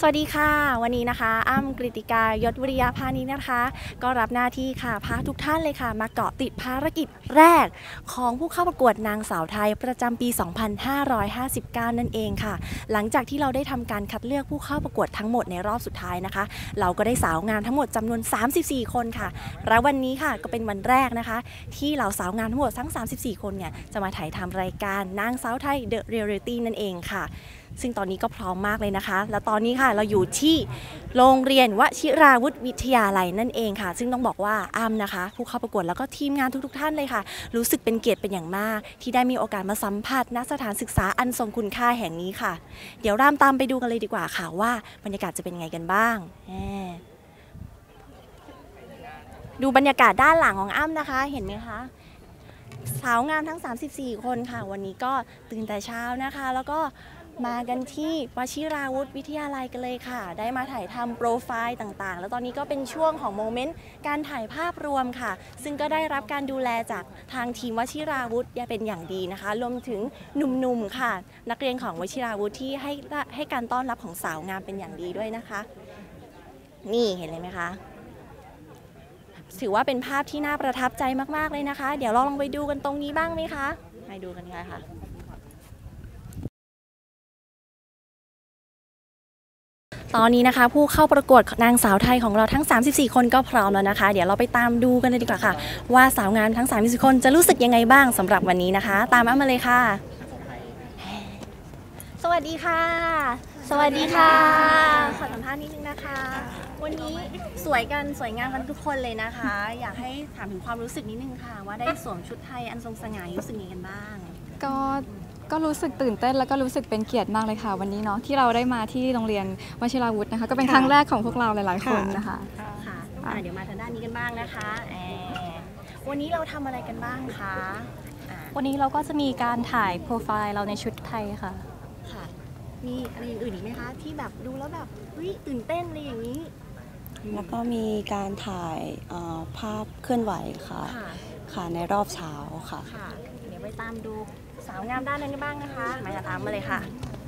สวัสดีค่ะวันนี้นะคะอ้ำกฤติกายศวิริยพานิชนะคะก็รับหน้าที่ค่ะพาทุกท่านเลยค่ะมาเกาะติดภารกิจแรกของผู้เข้าประกวดนางสาวไทยประจำปี 2559 นั่นเองค่ะหลังจากที่เราได้ทำการคัดเลือกผู้เข้าประกวดทั้งหมดในรอบสุดท้ายนะคะเราก็ได้สาวงามทั้งหมดจำนวน 34 คนค่ะและวันนี้ค่ะก็เป็นวันแรกนะคะที่เหล่าสาวงามทั้งหมดทั้ง 34 คนเนี่ยจะมาถ่ายทำรายการนางสาวไทย The Reality นั่นเองค่ะซึ่งตอนนี้ก็พร้อมมากเลยนะคะและตอนนี้ค่ะเราอยู่ที่โรงเรียนวชิราวุธวิทยาลัยนั่นเองค่ะซึ่งต้องบอกว่าอ้ำนะคะผู้เข้าประกวดแล้วก็ทีมงานทุกท่านเลยค่ะรู้สึกเป็นเกียรติเป็นอย่างมากที่ได้มีโอกาสมาสัมผัสณสถานศึกษาอันทรงคุณค่าแห่งนี้ค่ะเดี๋ยวตามไปดูกันเลยดีกว่าค่ะว่าบรรยากาศจะเป็นไงกันบ้างดูบรรยากาศด้านหลังของอ้ำนะคะเห็นไหมคะสาวงามทั้ง 34 คนค่ะวันนี้ก็ตื่นแต่เช้านะคะแล้วก็มากันที่วชิราวุธวิทยาลัยกันเลยค่ะได้มาถ่ายทำโปรไฟล์ต่างๆแล้วตอนนี้ก็เป็นช่วงของโมเมนต์การถ่ายภาพรวมค่ะซึ่งก็ได้รับการดูแลจากทางทีมวชิราวุธเป็นอย่างดีนะคะรวมถึงหนุ่มๆค่ะนักเรียนของวชิราวุธที่ให้การต้อนรับของสาวงามเป็นอย่างดีด้วยนะคะนี่เห็นเลยไหมคะถือว่าเป็นภาพที่น่าประทับใจมากๆเลยนะคะเดี๋ยวลองไปดูกันตรงนี้บ้างไหมคะไปดูกันค่ะตอนนี้นะคะผู้เข้าประกวดนางสาวไทยของเราทั้ง 34 คนก็พร้อมแล้วนะคะเดี๋ยวเราไปตามดูกันเลยดีกว่าค่ะว่าสาวงามทั้ง 34 คนจะรู้สึกยังไงบ้างสำหรับวันนี้นะคะตามอ้ำมาเลยค่ะสวัสดีค่ะสวัสดีค่ะขอสัมภาษณ์นิดนึงนะคะวันนี้สวยงามกันทุกคนเลยนะคะอยากให้ถามถึงความรู้สึกนิดนึงค่ะว่าได้สวมชุดไทยอันทรงสง่ารู้สึกยังไงกันบ้างก็รู้สึกตื่นเต้นแล้วก็รู้สึกเป็นเกียรติมากเลยค่ะวันนี้เนาะที่เราได้มาที่โรงเรียนวชิราวุธนะคะก็เป็นครั้งแรกของพวกเราหลายๆคนนะคะค่ะเดี๋ยวมาทางด้านนี้กันบ้างนะคะวันนี้เราทำอะไรกันบ้างคะวันนี้เราก็จะมีการถ่ายโปรไฟล์เราในชุดไทยค่ะมีอะไรอื่นอีกไหมคะที่แบบดูแล้วแบบตื่นเต้นอะไรอย่างนี้แล้วก็มีการถ่ายภาพเคลื่อนไหวค่ะในรอบเช้าค่ะเดี๋ยวไปตามดูสาวงามด้านนั้นกันบ้างนะคะมาตามมาเลยค่ะ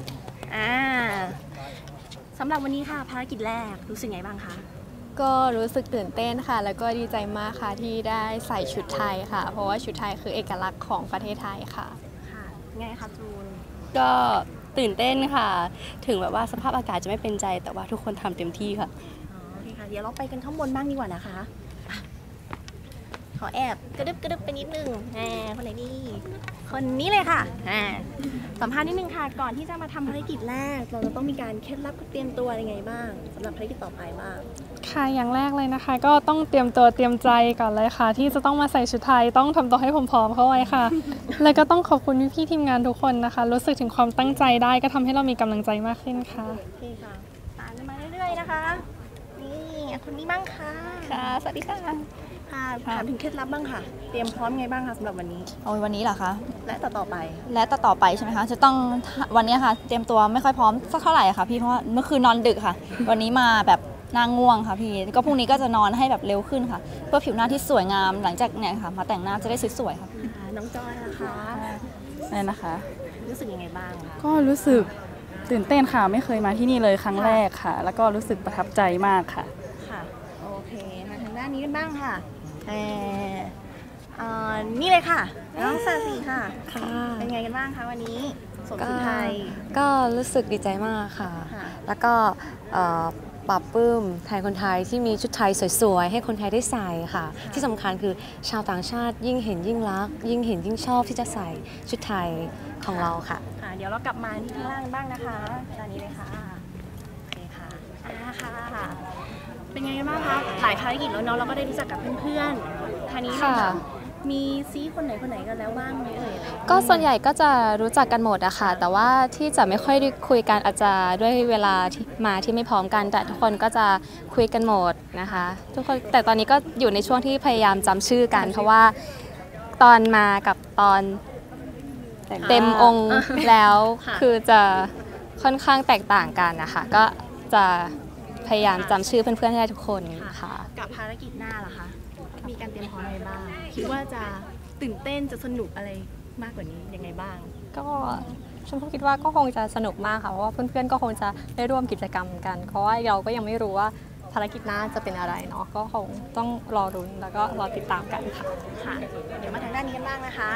สำหรับวันนี้ค่ะภารกิจแรกรู้สึกไงบ้างคะก็รู้สึกตื่นเต้นค่ะแล้วก็ดีใจมากค่ะที่ได้ใส่ชุดไทยค่ะเพราะว่าชุดไทยคือเอกลักษณ์ของประเทศไทยค่ะไงคะจูนก็ตื่นเต้นค่ะถึงแบบว่าสภาพอากาศจะไม่เป็นใจแต่ว่าทุกคนทำเต็มที่ค่ะโอเคค่ะเดี๋ยวเราไปกันข้างบนบ้างดีกว่านะคะขอแอบกระดึบไปนิดนึงคนไหนนี่คนนี้เลยค่ะสัมภาษณ์นิดนึงค่ะก่อนที่จะมาทำภารกิจแรกเราจะต้องมีการเคล็ดลับเตรียมตัวยังไงบ้างสำหรับภารกิจต่อไปบ้างค่ะอย่างแรกเลยนะคะก็ต้องเตรียมตัวเตรียมใจก่อนเลยค่ะที่จะต้องมาใส่ชุดไทยต้องทำตัวให้พร้อมๆเข้าไว้ค่ะ แล้วก็ต้องขอบคุณพี่ๆทีมงานทุกคนนะคะรู้สึกถึงความตั้งใจได้ก็ทำให้เรามีกำลังใจมากขึ้นค่ะโอเคค่ะตามกันมาเรื่อยๆนะคะนี่คนนี้บ้างค่ะสวัสดีค่ะถามถึงเคล็ดลับบ้างค่ะเตรียมพร้อมไงบ้างคะสำหรับวันนี้วันนี้เหรอคะและต่อไปใช่ไหมคะจะต้องวันนี้ค่ะเตรียมตัวไม่ค่อยพร้อมสักเท่าไหร่ค่ะพี่เพราะว่าเมื่อคืนนอนดึกค่ะวันนี้มาแบบนางง่วงค่ะพี่ก็พรุ่งนี้ก็จะนอนให้แบบเร็วขึ้นค่ะเพื่อผิวหน้าที่สวยงามหลังจากเนี่ยค่ะมาแต่งหน้าจะได้สวยๆค่ะน้องจอยนะคะนะคะรู้สึกยังไงบ้างคะก็รู้สึกตื่นเต้นค่ะไม่เคยมาที่นี่เลยครั้งแรกค่ะแล้วก็รู้สึกประทับใจมากค่ะโอเคมาทางด้านนี้กันบ้างค่ะนี่เลยค่ะน้องสาสีค่ะเป็นไงกันบ้างคะวันนี้สวมชุดไทยก็รู้สึกดีใจมากค่ะแล้วก็ปรับปลื้มไทยคนไทยที่มีชุดไทยสวยๆให้คนไทยได้ใส่ค่ะที่สำคัญคือชาวต่างชาติยิ่งเห็นยิ่งรักยิ่งเห็นยิ่งชอบที่จะใส่ชุดไทยของเราค่ะเดี๋ยวเรากลับมาที่ข้างล่างบ้างนะคะด้านนี้เลยค่ะโอเคค่ะเป็นไงกันบ้างคะหลายภารกิจแล้วเนาะเราก็ได้รู้จักกับเพื่อนๆท่านี้ค่ะมีซีคนไหนกันแล้วบ้างไหมก็ส่วนใหญ่ก็จะรู้จักกันหมดอะค่ะแต่ว่าที่จะไม่ค่อยได้คุยกันอาจจะด้วยเวลาที่มาที่ไม่พร้อมกันแต่ทุกคนก็จะคุยกันหมดนะคะทุกคนแต่ตอนนี้ก็อยู่ในช่วงที่พยายามจำชื่อกันเพราะว่าตอนมากับตอนเต็มองค์แล้วคือจะค่อนข้างแตกต่างกันนะคะก็จะพยายามจำชื่อเพื่อนๆให้ได้ทุกคนค่ะกับภารกิจหน้าล่ะคะมีการเตรียมพร้อมอะไรบ้างคิดว่าจะตื่นเต้นจะสนุกอะไรมากกว่านี้ยังไงบ้างก็ชมพู่คิดว่าก็คงจะสนุกมากค่ะเพราะว่าเพื่อนๆก็คงจะได้ร่วมกิจกรรมกันเพราะว่าเราก็ยังไม่รู้ว่าภารกิจหน้าจะเป็นอะไรเนาะก็คงต้องรอรุ้นแล้วก็รอติดตามกันค่ะค่ะ เดี๋ยวมาทางด้านนี้กันบ้างนะคะ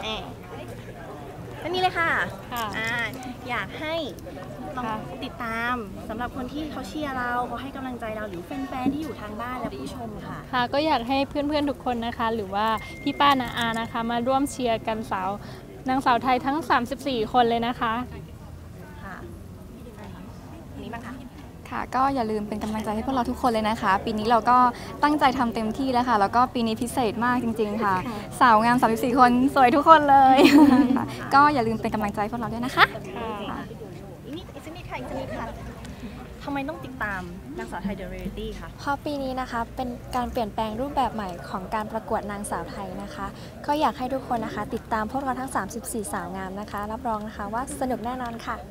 ด้านนี้เลยค่ะ อยากให้ลองติดตามสำหรับคนที่เขาเชียร์เราเขาให้กำลังใจเราหรือแฟนๆที่อยู่ทางบ้านและผู้ชมค่ะค่ะก็อยากให้เพื่อนๆทุกคนนะคะ หรือว่าพี่ป้านาอานะคะ มาร่วมเชียร์กันนางสาวไทยทั้ง 34 คนเลยนะคะค่ะอันนี้บ้างคะค่ะก็อย่าลืมเป็นกำลังใจให้พวกเราทุกคนเลยนะคะ ปีนี้เราก็ตั้งใจทำเต็มที่แล้วค่ะแล้วก็ปีนี้พิเศษมากจริงๆค่ะ สาวงาม34 คนสวยทุกคนเลย ค่ะก็อย่าลืมเป็นกำลังใจพวกเราด้วยนะคะอีกสักนิดค่ะทำไมต้องติดตามนางสาวไทยเดอะเรียลิตี้คะเพราะปีนี้นะคะเป็นการเปลี่ยนแปลงรูปแบบใหม่ของการประกวดนางสาวไทยนะคะ ก็อยากให้ทุกคนนะคะ ติดตามพวกเราทั้ง 34 สาวงามนะคะรับรองนะคะว่าสนุกแน่นอนค่ะ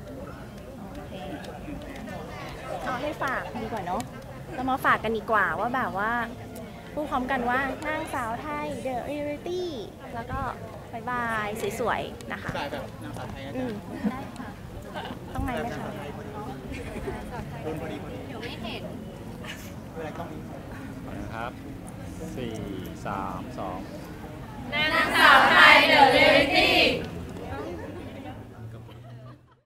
เอาให้ฝากดีกว่าเนาะเรามาฝากกันดีกว่าว่าแบบว่าพูดพร้อมกันว่านางสาวไทยเดอะเรียลิตี้แล้วก็บายบายสวยๆนะคะแบบนางสาวไทยได้ค่ะต้องไหนไหมคะเดี๋ยวไม่เห็นนะครับ4 3 2 นางสาว